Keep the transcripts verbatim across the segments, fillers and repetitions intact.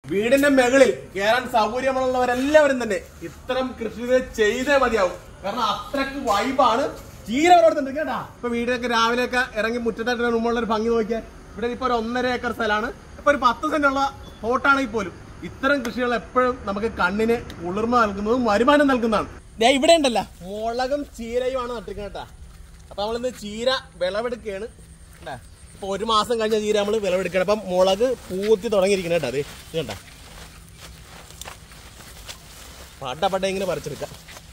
വീടിന്റെ മുകളിൽ കയറാൻ സൗകര്യമുള്ളവരെല്ലാവരും തന്നെ ഇത്തരം കൃഷി ചെയ്തേ മതിയാവും. കാരണം അത്രക്ക് വൈബാണ്. ചീര വളർത്തുന്നുണ്ട് കേട്ടാ. ഇപ്പൊ വീടൊക്കെ രാവിലെയൊക്കെ ഇറങ്ങി മുറ്റത്തായിട്ട് മുമ്പുള്ള ഒരു ഭംഗി നോക്കിയാൽ ഇവിടെ ഇപ്പൊ ഒരു ഒന്നര ഏക്കർ സ്ഥലമാണ്. ഇപ്പൊ ഒരു പത്ത് സെന്റുള്ള തോട്ടാണെങ്കിൽ പോലും ഇത്തരം കൃഷികൾ എപ്പോഴും നമുക്ക് കണ്ണിന് കുളിർമ നൽകുന്നതും വരുമാനം നൽകുന്നതാണ്. ഇവിടെ ഉണ്ടല്ല മുളകും ചീരയുമാണ് നട്ടിരിക്കുന്നത് കേട്ടാ. അപ്പൊ നമ്മളിന്ന് ചീര വിളവെടുക്കുകയാണ്. ഇപ്പൊ ഒരു മാസം കഴിഞ്ഞ ചീര നമ്മൾ വിളവെടുക്കണം. അപ്പം മുളക് പൂത്തി തുടങ്ങിയിരിക്കണം കേട്ടോ. അത് കണ്ട പട്ട പട്ട ഇങ്ങനെ പറിച്ചെടുക്കാം.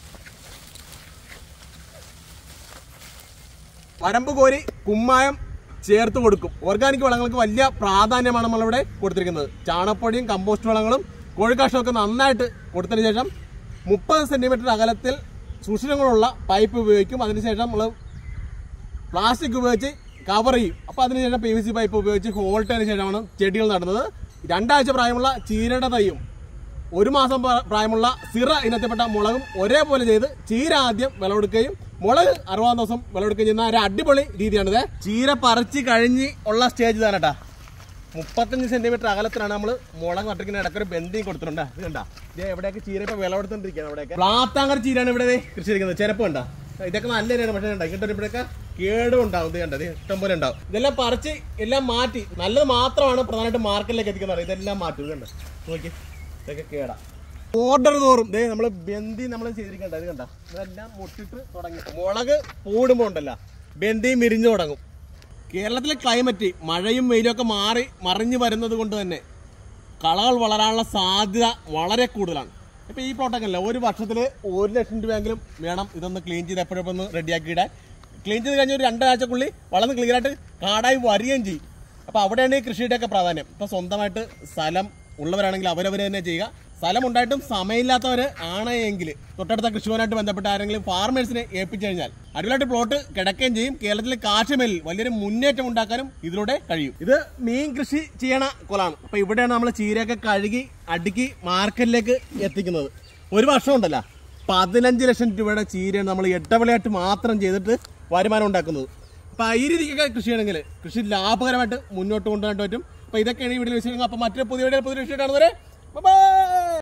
വരമ്പ് കോരി കുമ്മായം ചേർത്ത് കൊടുക്കും. ഓർഗാനിക് വളങ്ങൾക്ക് വലിയ പ്രാധാന്യമാണ് നമ്മളിവിടെ കൊടുത്തിരിക്കുന്നത്. ചാണകപ്പൊടിയും കമ്പോസ്റ്റ് വളങ്ങളും കോഴിക്കാഷ്ടമൊക്കെ നന്നായിട്ട് കൊടുത്തതിന് ശേഷം മുപ്പത് സെന്റിമീറ്റർ അകലത്തിൽ സുഷിരങ്ങളുള്ള പൈപ്പ് ഉപയോഗിക്കും. അതിനുശേഷം നമ്മൾ പ്ലാസ്റ്റിക് ഉപയോഗിച്ച് കവർ ചെയ്യും. അപ്പോൾ അതിനുശേഷം പി വി സി പൈപ്പ് ഉപയോഗിച്ച് ഹോൾട്ടതിന് ശേഷമാണ് ചെടികൾ നടുന്നത്. രണ്ടാഴ്ച പ്രായമുള്ള ചീരയുടെ തൈയും ഒരു മാസം പ്രായമുള്ള സിറ ഇനത്തിൽപ്പെട്ട മുളകും ഒരേപോലെ ചെയ്ത് ചീര ആദ്യം വിളവെടുക്കുകയും മുളക് അറുപതാം ദിവസം വിളവെടുക്കുകയും ചെയ്യുന്ന ഒരു അടിപൊളി രീതിയാണിത്. ചീര പറിച്ച് കഴിഞ്ഞ് ഉള്ള സ്റ്റേജ് ഇതാണ് കേട്ടാ. മുപ്പത്തഞ്ച് സെന്റിമീറ്റർ അകലത്തിലാണ് നമ്മൾ മുളക് നട്ടിരിക്കുന്ന ഇടയ്ക്കൊരു ബെന്തി കൊടുത്തിട്ടുണ്ട്. ഇത് കണ്ടാ ഇത് എവിടെയൊക്കെ ചീര ഇപ്പൊ വിളവെടുത്തോണ്ടിരിക്കുകയാണ്. അവിടെയൊക്കെ പ്ലാത്താങ്കർ ചീരയാണ് ഇവിടെ കൃഷി ചെയ്യുന്നത്. ചെരപ്പ് കണ്ടാ ഇതൊക്കെ നല്ല രീതിയാണ്. പക്ഷേ കണ്ടാ ഇങ്ങോട്ട് ഇവിടെയൊക്കെ കേടും ഉണ്ടാവും. ഇത് കണ്ടത് ഇഷ്ടം പോലെ ഉണ്ടാവും. ഇതെല്ലാം പറിച്ച് എല്ലാം മാറ്റി നല്ലത് മാത്രമാണ് പ്രധാനമായിട്ട് മാർക്കറ്റിലേക്ക് എത്തിക്കുന്നത്. ഇതെല്ലാം മാറ്റും. ഇത് കണ്ട നോക്കി ഇതൊക്കെ കേടാ. ഓർഡർ തോറും ഇതേ നമ്മള് ബന്ദി നമ്മൾ ചെയ്തിരിക്കണ്ട. ഇത് കണ്ട ഇതെല്ലാം മുട്ടിട്ട് തുടങ്ങി. മുളക് പൂടുമ്പോൾ ഉണ്ടല്ല ബന്ദിയും വിരിഞ്ഞു തുടങ്ങും. കേരളത്തിലെ ക്ലൈമറ്റ് മഴയും വെയിലും ഒക്കെ മാറി മറിഞ്ഞു വരുന്നത് കൊണ്ട് തന്നെ കളകൾ വളരാനുള്ള സാധ്യത വളരെ കൂടുതലാണ്. ഇപ്പൊ ഈ പ്ലോട്ടൊക്കെ അല്ല ഒരു വർഷത്തിൽ ഒരു ലക്ഷം രൂപയെങ്കിലും വേണം ഇതൊന്ന് ക്ലീൻ ചെയ്ത് എപ്പോഴും ഒന്ന് റെഡിയാക്കി ഇടാൻ. ക്ലീൻ ചെയ്ത് കഴിഞ്ഞ ഒരു രണ്ടാഴ്ചക്കുള്ളിൽ വളർന്ന് ക്ലിയറായിട്ട് കാടായി വരികയും ചെയ്യും. അപ്പൊ അവിടെയാണ് ഈ കൃഷിയുടെയൊക്കെ പ്രാധാന്യം. ഇപ്പൊ സ്വന്തമായിട്ട് സ്ഥലം ഉള്ളവരാണെങ്കിൽ അവരവർ തന്നെ ചെയ്യുക. സ്ഥലം ഉണ്ടായിട്ടും സമയമില്ലാത്തവർ ആണെങ്കിൽ തൊട്ടടുത്ത കൃഷിഭവനായിട്ട് ബന്ധപ്പെട്ട ആരെങ്കിലും ഫാർമേഴ്സിനെ ഏൽപ്പിച്ചു കഴിഞ്ഞാൽ അടിപൊളിയായിട്ട് പ്ലോട്ട് കിടക്കുകയും ചെയ്യും. കേരളത്തിലെ കാർഷികമേഖലയിൽ വലിയൊരു മുന്നേറ്റം ഉണ്ടാക്കാനും ഇതിലൂടെ കഴിയും. ഇത് മീൻ കൃഷി ചെയ്യണ കൊലാണ്. അപ്പൊ ഇവിടെയാണ് നമ്മൾ ചീരയൊക്കെ കഴുകി അടുക്കി മാർക്കറ്റിലേക്ക് എത്തിക്കുന്നത്. ഒരു വർഷം ഉണ്ടല്ല പതിനഞ്ച് ലക്ഷം രൂപയുടെ ചീരയാണ് നമ്മൾ എട്ടവിളയായിട്ട് മാത്രം ചെയ്തിട്ട് വരുമാനം ഉണ്ടാക്കുന്നത്. അപ്പൊ ഈ രീതിക്കൊക്കെ കൃഷി ചെയ്യണമെങ്കിൽ കൃഷി ലാഭകരമായിട്ട് മുന്നോട്ട് കൊണ്ടുപോകാൻ പറ്റും. അപ്പൊ ഇതൊക്കെയാണ് ഈ വീഡിയോ വിഷയങ്ങൾ. അപ്പൊ മറ്റൊരു പുതിയ വീഡിയോ പുതിയ വിഷയമാണ് വരെ. Bye bye.